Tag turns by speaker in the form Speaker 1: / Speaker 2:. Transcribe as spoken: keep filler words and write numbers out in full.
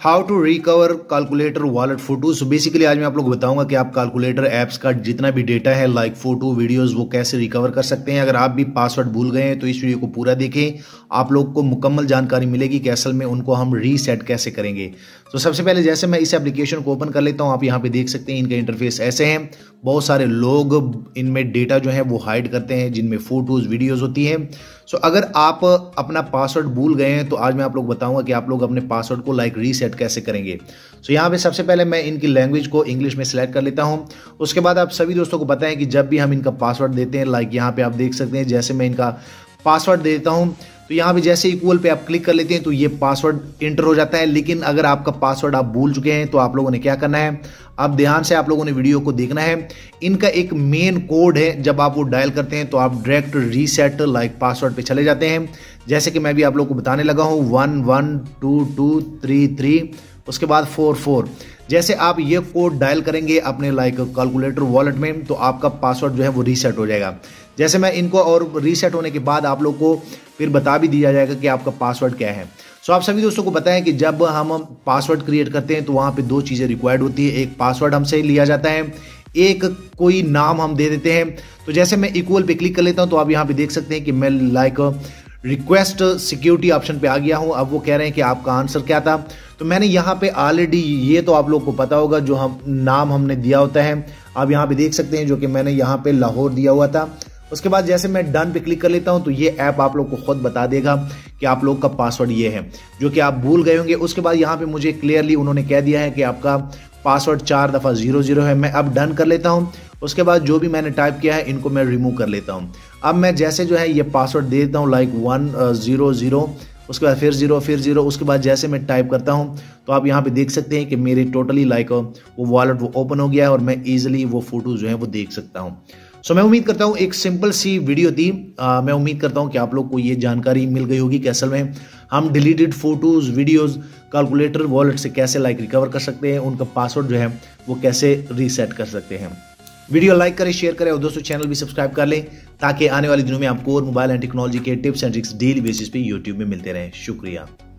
Speaker 1: How to recover calculator wallet photos. Basically आज मैं आप लोग बताऊंगा कि आप कैलकुलेटर ऐप्स का जितना भी डेटा है लाइक फोटो वीडियोस वो कैसे रिकवर कर सकते हैं। अगर आप भी पासवर्ड भूल गए हैं तो इस वीडियो को पूरा देखें, आप लोग को मुकम्मल जानकारी मिलेगी कि असल में उनको हम रीसेट कैसे करेंगे। तो सबसे पहले जैसे मैं इस एप्लीकेशन को ओपन कर लेता हूं, आप यहाँ पे देख सकते हैं इनका इंटरफेस ऐसे हैं। बहुत सारे लोग इनमें डेटा जो है वो हाइड करते हैं जिनमें फोटोज वीडियोज होती हैं। सो अगर आप अपना पासवर्ड भूल गए हैं तो आज मैं आप लोग बताऊंगा कि आप लोग अपने पासवर्ड को लाइक रीसेट कैसे करेंगे। सो यहाँ पे सबसे पहले मैं इनकी लैंग्वेज को इंग्लिश में सिलेक्ट कर लेता हूँ। उसके बाद आप सभी दोस्तों को पता है कि जब भी हम इनका पासवर्ड देते हैं लाइक यहाँ पे आप देख सकते हैं जैसे मैं इनका पासवर्ड देता हूँ तो यहाँ पे जैसे इक्वल पे आप क्लिक कर लेते हैं तो ये पासवर्ड इंटर हो जाता है। लेकिन अगर आपका पासवर्ड आप भूल चुके हैं तो आप लोगों ने क्या करना है, अब ध्यान से आप लोगों ने वीडियो को देखना है। इनका एक मेन कोड है, जब आप वो डायल करते हैं तो आप डायरेक्ट रीसेट लाइक पासवर्ड पे चले जाते हैं। जैसे कि मैं भी आप लोग को बताने लगा हूँ one one two two three three उसके बाद फोर फोर। जैसे आप ये कोड डायल करेंगे अपने लाइक कैलकुलेटर वॉलेट में तो आपका पासवर्ड जो है वो रीसेट हो जाएगा। जैसे मैं इनको और रीसेट होने के बाद आप लोग को फिर बता भी दिया जाएगा कि आपका पासवर्ड क्या है। सो आप सभी दोस्तों को बताएं कि जब हम पासवर्ड क्रिएट करते हैं तो वहाँ पे दो चीज़ें रिक्वायर्ड होती है। एक पासवर्ड हमसे लिया जाता है, एक कोई नाम हम दे देते हैं। तो जैसे मैं इक्वल पे क्लिक कर लेता हूँ तो आप यहाँ पे देख सकते हैं कि मैं लाइक रिक्वेस्ट सिक्योरिटी ऑप्शन पे आ गया हूँ। अब वो कह रहे हैं कि आपका आंसर क्या था। तो मैंने यहाँ पे ऑलरेडी, ये तो आप लोग को पता होगा जो हम नाम हमने दिया होता है, आप यहाँ पे देख सकते हैं जो कि मैंने यहाँ पे लाहौर दिया हुआ था। उसके बाद जैसे मैं डन पे क्लिक कर लेता हूं तो ये ऐप आप लोग को खुद बता देगा कि आप लोग का पासवर्ड ये है जो कि आप भूल गए होंगे। उसके बाद यहाँ पे मुझे क्लियरली उन्होंने कह दिया है कि आपका पासवर्ड चार दफ़ा जीरो जीरो है। मैं अब डन कर लेता हूं। उसके बाद जो भी मैंने टाइप किया है इनको मैं रिमूव कर लेता हूं। अब मैं जैसे जो है ये पासवर्ड दे देता हूँ लाइक वन जीरो जीरो उसके बाद फिर जीरो फिर जीरो उसके बाद जैसे मैं टाइप करता हूं तो आप यहाँ पे देख सकते हैं कि मेरे टोटली लाइक वो वॉलेट वो ओपन हो गया है और मैं ईजिली वो फोटोज जो है वो देख सकता हूँ। सो so, मैं उम्मीद करता हूँ एक सिंपल सी वीडियो थी। आ, मैं उम्मीद करता हूँ कि आप लोग को ये जानकारी मिल गई होगी कि असल में हम deleted photos videos calculator wallet से कैसे लाइक रिकवर कर सकते हैं, उनका पासवर्ड जो है वो कैसे रीसेट कर सकते हैं। वीडियो लाइक करें, शेयर करें और दोस्तों चैनल भी सब्सक्राइब कर लें ताकि आने वाले दिनों में आपको और मोबाइल एंड टेक्नोलॉजी के tips and tricks daily basis पे यूट्यूब में मिलते रहें। शुक्रिया।